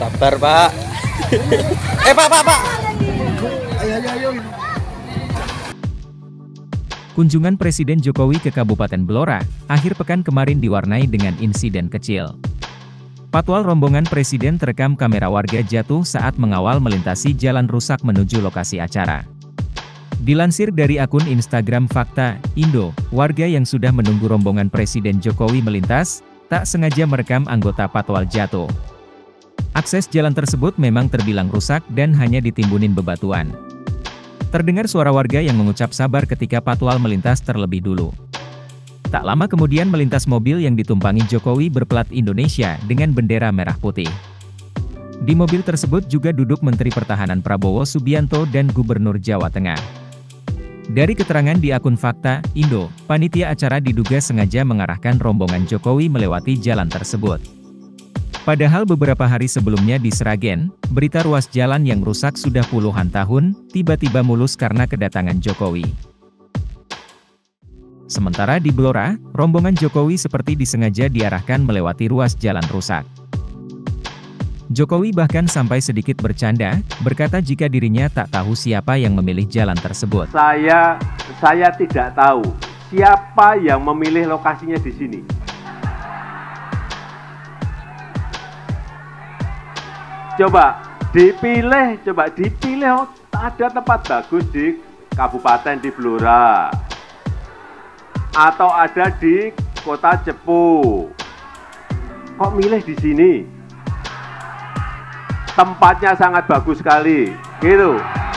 Sabar, Pak. Pak. Ayo. Kunjungan Presiden Jokowi ke Kabupaten Blora, akhir pekan kemarin diwarnai dengan insiden kecil. Patwal rombongan Presiden terekam kamera warga jatuh saat mengawal melintasi jalan rusak menuju lokasi acara. Dilansir dari akun Instagram Fakta Indo, warga yang sudah menunggu rombongan Presiden Jokowi melintas, tak sengaja merekam anggota Patwal jatuh. Akses jalan tersebut memang terbilang rusak dan hanya ditimbunin bebatuan. Terdengar suara warga yang mengucap sabar ketika Patwal melintas terlebih dulu. Tak lama kemudian melintas mobil yang ditumpangi Jokowi berplat Indonesia dengan bendera merah putih. Di mobil tersebut juga duduk Menteri Pertahanan Prabowo Subianto dan Gubernur Jawa Tengah. Dari keterangan di akun Fakta Indo, panitia acara diduga sengaja mengarahkan rombongan Jokowi melewati jalan tersebut. Padahal beberapa hari sebelumnya di Sragen, berita ruas jalan yang rusak sudah puluhan tahun, tiba-tiba mulus karena kedatangan Jokowi. Sementara di Blora, rombongan Jokowi seperti disengaja diarahkan melewati ruas jalan rusak. Jokowi bahkan sampai sedikit bercanda, berkata jika dirinya tak tahu siapa yang memilih jalan tersebut. Saya tidak tahu siapa yang memilih lokasinya di sini. Coba dipilih, ada tempat bagus di Kabupaten di Blora, atau ada di Kota Cepu. Kok milih di sini? Tempatnya sangat bagus sekali, gitu.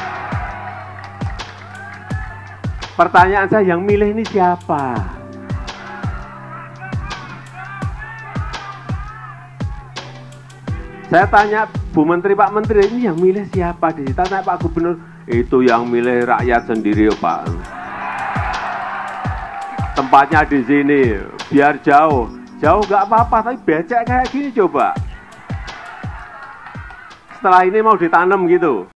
Pertanyaan saya, yang milih ini siapa? Saya tanya Bu Menteri, Pak Menteri, ini yang milih siapa? Ditanya Pak Gubernur, itu yang milih rakyat sendiri, Pak. Tempatnya di sini, biar jauh nggak apa-apa, tapi becek kayak gini coba. Setelah ini mau ditanam gitu.